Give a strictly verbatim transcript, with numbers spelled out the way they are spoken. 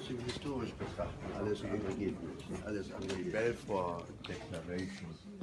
trotzdem historisch betrachten. Alles andere geht nicht. Alles andere geht nicht. Balfour Declaration